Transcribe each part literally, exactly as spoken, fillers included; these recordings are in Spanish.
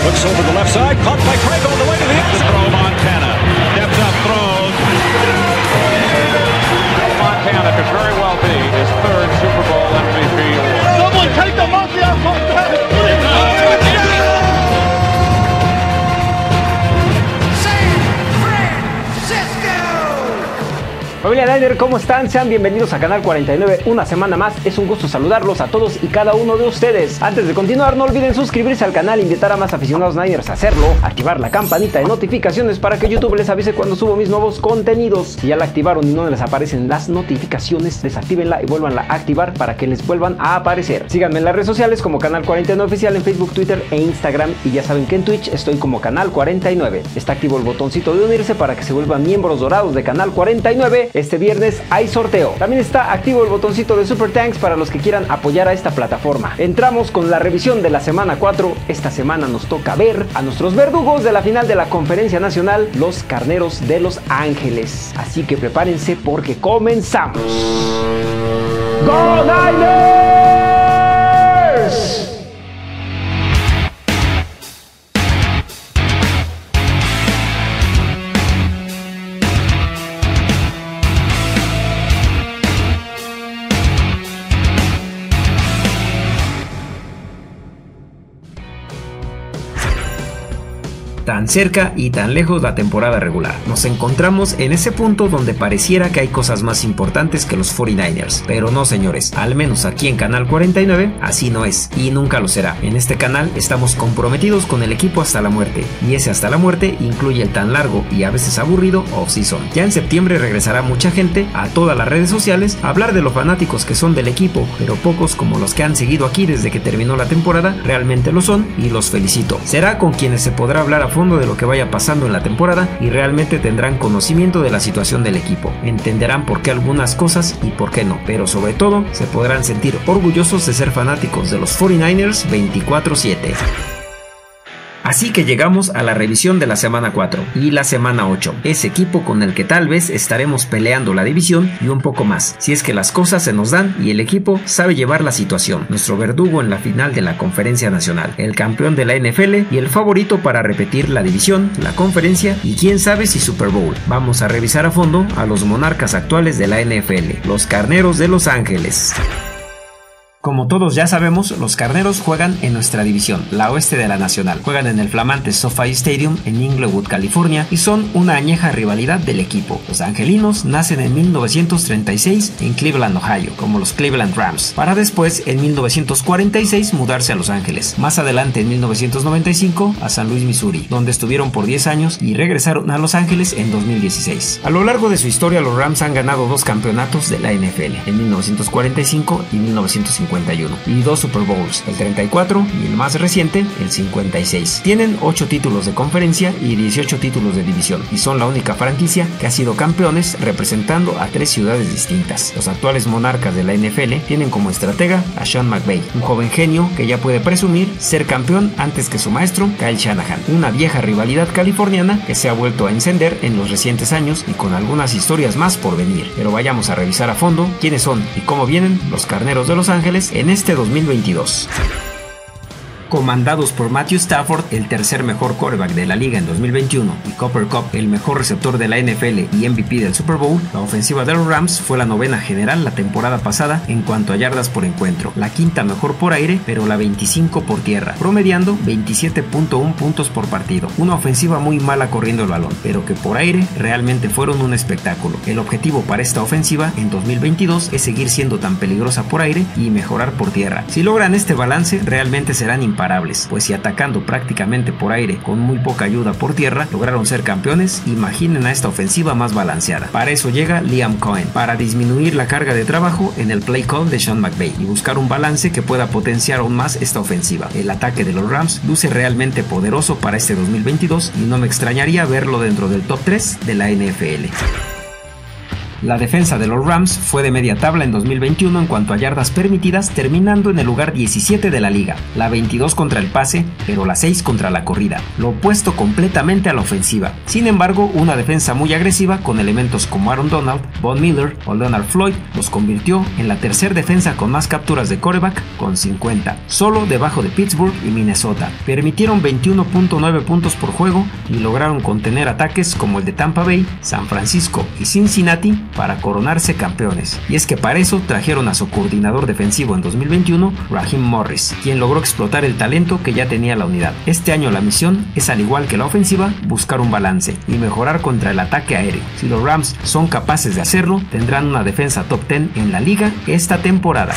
Looks over the left side, caught by Craig on the way to the end zone. Throw Montana, steps up, throws. Montana could very well be his third Super Bowl M V P award. Someone take the monkey off Montana! Familia Niner, ¿cómo están? Sean bienvenidos a Canal cuarenta y nueve una semana más. Es un gusto saludarlos a todos y cada uno de ustedes. Antes de continuar, no olviden suscribirse al canal, invitar a más aficionados Niners a hacerlo, activar la campanita de notificaciones para que YouTube les avise cuando subo mis nuevos contenidos. Si ya la activaron y no les aparecen las notificaciones, desactívenla y vuélvanla a activar para que les vuelvan a aparecer. Síganme en las redes sociales como Canal cuarenta y nueve Oficial en Facebook, Twitter e Instagram. Y ya saben que en Twitch estoy como Canal cuarenta y nueve. Está activo el botoncito de unirse para que se vuelvan miembros dorados de Canal cuarenta y nueve. Este viernes hay sorteo. También está activo el botoncito de Super Thanks para los que quieran apoyar a esta plataforma. Entramos con la revisión de la semana cuatro. Esta semana nos toca ver a nuestros verdugos de la final de la Conferencia Nacional, los Carneros de Los Ángeles. Así que prepárense porque comenzamos. ¡Go Niners! Tan cerca y tan lejos la temporada regular. Nos encontramos en ese punto donde pareciera que hay cosas más importantes que los cuarenta y nueve ers. Pero no, señores, al menos aquí en Canal cuarenta y nueve, así no es y nunca lo será. En este canal estamos comprometidos con el equipo hasta la muerte, y ese hasta la muerte incluye el tan largo y a veces aburrido off-season. Ya en septiembre regresará mucha gente a todas las redes sociales a hablar de los fanáticos que son del equipo, pero pocos como los que han seguido aquí desde que terminó la temporada realmente lo son, y los felicito. Será con quienes se podrá hablar a fondo de lo que vaya pasando en la temporada y realmente tendrán conocimiento de la situación del equipo, entenderán por qué algunas cosas y por qué no, pero sobre todo se podrán sentir orgullosos de ser fanáticos de los cuarenta y nueve ers veinticuatro siete. Así que llegamos a la revisión de la semana cuatro y la semana ocho, ese equipo con el que tal vez estaremos peleando la división y un poco más, si es que las cosas se nos dan y el equipo sabe llevar la situación. Nuestro verdugo en la final de la Conferencia Nacional, el campeón de la N F L y el favorito para repetir la división, la conferencia y quién sabe si Super Bowl. Vamos a revisar a fondo a los monarcas actuales de la N F L, los Carneros de Los Ángeles. Como todos ya sabemos, los Carneros juegan en nuestra división, la oeste de la Nacional. Juegan en el flamante SoFi Stadium en Inglewood, California, y son una añeja rivalidad del equipo. Los angelinos nacen en mil novecientos treinta y seis en Cleveland, Ohio, como los Cleveland Rams, para después en mil novecientos cuarenta y seis mudarse a Los Ángeles. Más adelante en mil novecientos noventa y cinco a San Luis, Missouri, donde estuvieron por diez años y regresaron a Los Ángeles en dos mil dieciséis. A lo largo de su historia, los Rams han ganado dos campeonatos de la N F L, en mil novecientos cuarenta y cinco y mil novecientos cincuenta y uno, y dos Super Bowls, el treinta y cuatro y el más reciente, el cincuenta y seis. Tienen ocho títulos de conferencia y dieciocho títulos de división, y son la única franquicia que ha sido campeones representando a tres ciudades distintas. Los actuales monarcas de la N F L tienen como estratega a Sean McVay, un joven genio que ya puede presumir ser campeón antes que su maestro Kyle Shanahan, una vieja rivalidad californiana que se ha vuelto a encender en los recientes años y con algunas historias más por venir. Pero vayamos a revisar a fondo quiénes son y cómo vienen los Carneros de Los Ángeles en este dos mil veintidós. Comandados por Matthew Stafford, el tercer mejor quarterback de la liga en dos mil veintiuno, y Cooper Kupp, el mejor receptor de la N F L y M V P del Super Bowl, la ofensiva de los Rams fue la novena general la temporada pasada en cuanto a yardas por encuentro, la quinta mejor por aire, pero la veinticinco por tierra, promediando veintisiete punto uno puntos por partido. Una ofensiva muy mala corriendo el balón, pero que por aire realmente fueron un espectáculo. El objetivo para esta ofensiva en dos mil veintidós es seguir siendo tan peligrosa por aire y mejorar por tierra. Si logran este balance, realmente serán imparables. Pues si atacando prácticamente por aire con muy poca ayuda por tierra lograron ser campeones, imaginen a esta ofensiva más balanceada. Para eso llega Liam Cohen, para disminuir la carga de trabajo en el play call de Sean McVay y buscar un balance que pueda potenciar aún más esta ofensiva. El ataque de los Rams luce realmente poderoso para este dos mil veintidós y no me extrañaría verlo dentro del top tres de la N F L. La defensa de los Rams fue de media tabla en dos mil veintiuno en cuanto a yardas permitidas, terminando en el lugar diecisiete de la liga, la veintidós contra el pase, pero la seis contra la corrida, lo opuesto completamente a la ofensiva. Sin embargo, una defensa muy agresiva con elementos como Aaron Donald, Von Miller o Leonard Floyd los convirtió en la tercera defensa con más capturas de quarterback con cincuenta, solo debajo de Pittsburgh y Minnesota. Permitieron veintiuno punto nueve puntos por juego y lograron contener ataques como el de Tampa Bay, San Francisco y Cincinnati para coronarse campeones. Y es que para eso trajeron a su coordinador defensivo en dos mil veintiuno, Raheem Morris, quien logró explotar el talento que ya tenía la unidad. Este año la misión es, al igual que la ofensiva, buscar un balance y mejorar contra el ataque aéreo. Si los Rams son capaces de hacerlo, tendrán una defensa top diez en la liga esta temporada.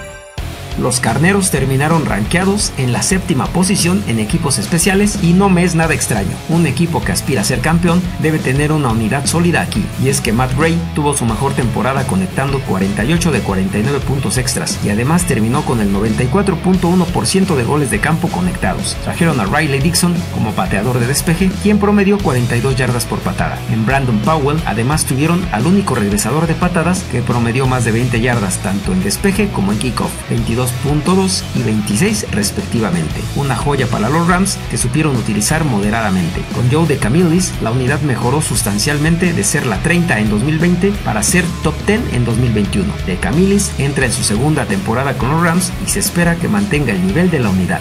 Los Carneros terminaron rankeados en la séptima posición en equipos especiales y no me es nada extraño. Un equipo que aspira a ser campeón debe tener una unidad sólida aquí, y es que Matt Gray tuvo su mejor temporada conectando cuarenta y ocho de cuarenta y nueve puntos extras y además terminó con el noventa y cuatro punto uno por ciento de goles de campo conectados. Trajeron a Riley Dixon como pateador de despeje, quien promedió cuarenta y dos yardas por patada. En Brandon Powell además tuvieron al único regresador de patadas que promedió más de veinte yardas tanto en despeje como en kickoff, veintidós punto dos y veintiséis respectivamente. Una joya para los Rams que supieron utilizar moderadamente. Con Joe DeCamillis, la unidad mejoró sustancialmente de ser la treinta en dos mil veinte para ser top diez en dos mil veintiuno. DeCamillis entra en su segunda temporada con los Rams y se espera que mantenga el nivel de la unidad.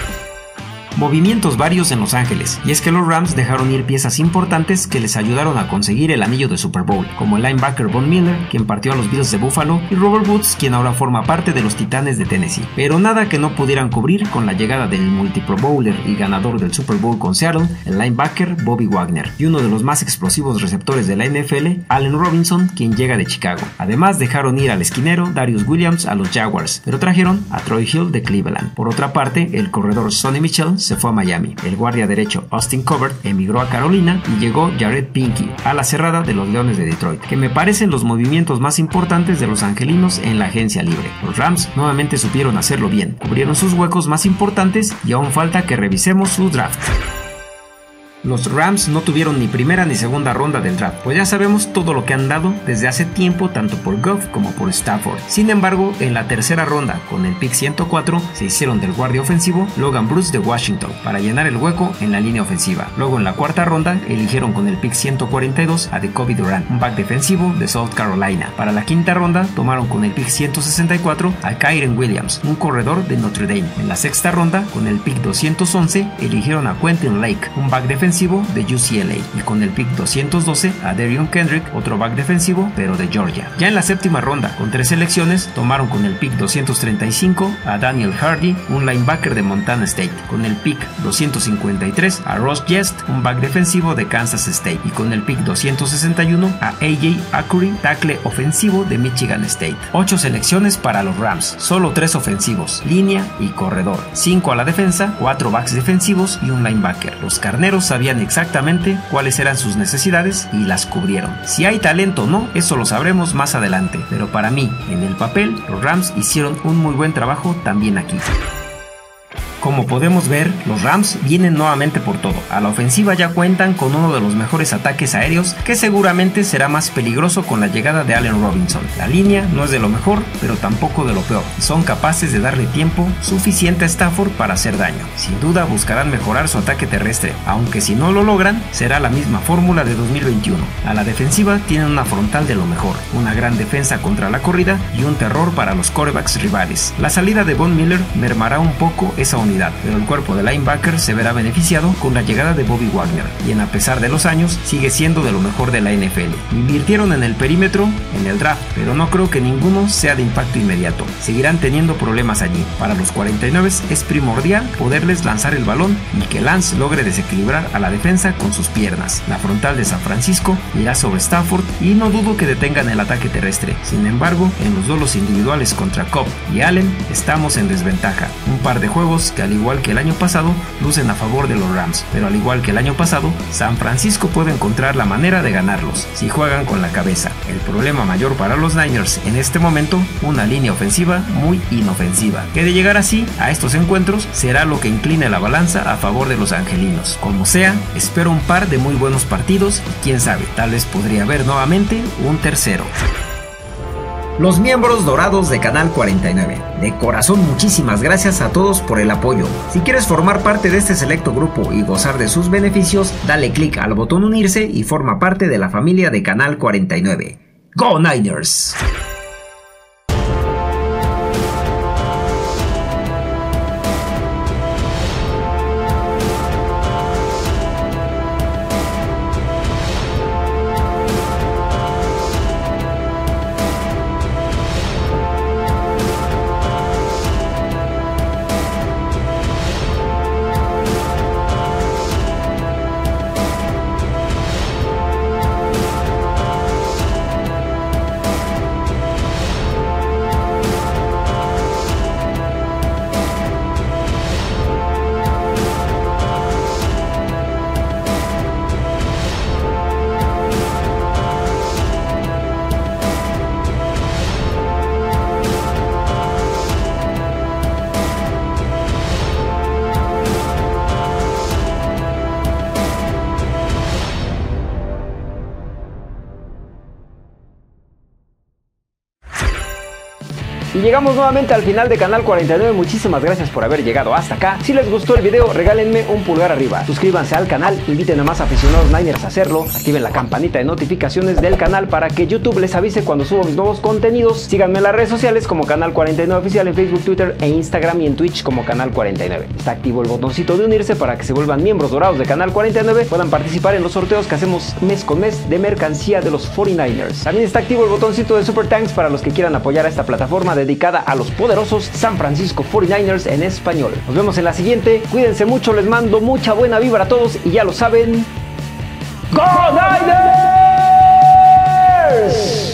Movimientos varios en Los Ángeles, y es que los Rams dejaron ir piezas importantes que les ayudaron a conseguir el anillo de Super Bowl, como el linebacker Von Miller, quien partió a los Bills de Buffalo, y Robert Woods, quien ahora forma parte de los Titanes de Tennessee, pero nada que no pudieran cubrir con la llegada del multi-Pro Bowler y ganador del Super Bowl con Seattle, el linebacker Bobby Wagner, y uno de los más explosivos receptores de la N F L, Allen Robinson, quien llega de Chicago. Además dejaron ir al esquinero Darius Williams a los Jaguars, pero trajeron a Troy Hill de Cleveland. Por otra parte, el corredor Sonny Michel se fue a Miami. El guardia derecho Austin Covert emigró a Carolina y llegó Jared Pinkey a la cerrada de los Leones de Detroit, que me parecen los movimientos más importantes de los angelinos en la agencia libre. Los Rams nuevamente supieron hacerlo bien, cubrieron sus huecos más importantes y aún falta que revisemos su draft. Los Rams no tuvieron ni primera ni segunda ronda del draft, pues ya sabemos todo lo que han dado desde hace tiempo tanto por Goff como por Stafford. Sin embargo, en la tercera ronda, con el pick ciento cuatro, se hicieron del guardia ofensivo Logan Bruce de Washington para llenar el hueco en la línea ofensiva. Luego en la cuarta ronda, eligieron con el pick ciento cuarenta y dos a Jacoby Durant, un back defensivo de South Carolina. Para la quinta ronda, tomaron con el pick ciento sesenta y cuatro a Kyren Williams, un corredor de Notre Dame. En la sexta ronda, con el pick doscientos once, eligieron a Quentin Lake, un back defensivo de U C L A, y con el pick doscientos doce a Darion Kendrick, otro back defensivo pero de Georgia. Ya en la séptima ronda, con tres selecciones, tomaron con el pick doscientos treinta y cinco a Daniel Hardy, un linebacker de Montana State, con el pick doscientos cincuenta y tres a Ross Jest, un back defensivo de Kansas State, y con el pick doscientos sesenta y uno a A J Acuri, tackle ofensivo de Michigan State. Ocho selecciones para los Rams, solo tres ofensivos, línea y corredor, cinco a la defensa, cuatro backs defensivos y un linebacker. Los Carneros sabían exactamente cuáles eran sus necesidades y las cubrieron. Si hay talento o no, eso lo sabremos más adelante, pero para mí, en el papel, los Rams hicieron un muy buen trabajo también aquí. Como podemos ver, los Rams vienen nuevamente por todo. A la ofensiva ya cuentan con uno de los mejores ataques aéreos, que seguramente será más peligroso con la llegada de Allen Robinson. La línea no es de lo mejor, pero tampoco de lo peor. Son capaces de darle tiempo suficiente a Stafford para hacer daño. Sin duda buscarán mejorar su ataque terrestre, aunque si no lo logran, será la misma fórmula de dos mil veintiuno. A la defensiva tienen una frontal de lo mejor, una gran defensa contra la corrida y un terror para los quarterbacks rivales. La salida de Von Miller mermará un poco esa unidad, pero el cuerpo de linebacker se verá beneficiado con la llegada de Bobby Wagner, quien a pesar de los años sigue siendo de lo mejor de la N F L. Invirtieron en el perímetro en el draft, pero no creo que ninguno sea de impacto inmediato. Seguirán teniendo problemas allí. Para los cuarenta y nueve es primordial poderles lanzar el balón y que Lance logre desequilibrar a la defensa con sus piernas. La frontal de San Francisco irá sobre Stafford y no dudo que detengan el ataque terrestre. Sin embargo, en los duelos individuales contra Cobb y Allen estamos en desventaja. Un par de juegos que al igual que el año pasado, lucen a favor de los Rams, pero al igual que el año pasado, San Francisco puede encontrar la manera de ganarlos, si juegan con la cabeza. El problema mayor para los Niners en este momento, una línea ofensiva muy inofensiva, que de llegar así a estos encuentros será lo que incline la balanza a favor de los angelinos. Como sea, espero un par de muy buenos partidos y quién sabe, tal vez podría haber nuevamente un tercero. Los miembros dorados de Canal cuarenta y nueve. De corazón, muchísimas gracias a todos por el apoyo. Si quieres formar parte de este selecto grupo y gozar de sus beneficios, dale clic al botón unirse y forma parte de la familia de Canal cuarenta y nueve. ¡Go Niners! Y llegamos nuevamente al final de Canal cuarenta y nueve, muchísimas gracias por haber llegado hasta acá. Si les gustó el video, regálenme un pulgar arriba, suscríbanse al canal, inviten a más aficionados Niners a hacerlo, activen la campanita de notificaciones del canal para que YouTube les avise cuando subo mis nuevos contenidos. Síganme en las redes sociales como Canal cuarenta y nueve Oficial en Facebook, Twitter e Instagram, y en Twitch como Canal cuarenta y nueve. Está activo el botoncito de unirse para que se vuelvan miembros dorados de Canal cuarenta y nueve, puedan participar en los sorteos que hacemos mes con mes de mercancía de los cuarenta y nueve ers. También está activo el botoncito de Super Thanks para los que quieran apoyar a esta plataforma dedicada a los poderosos San Francisco cuarenta y nueve ers en español. Nos vemos en la siguiente, cuídense mucho, les mando mucha buena vibra a todos y ya lo saben, ¡Go Niners!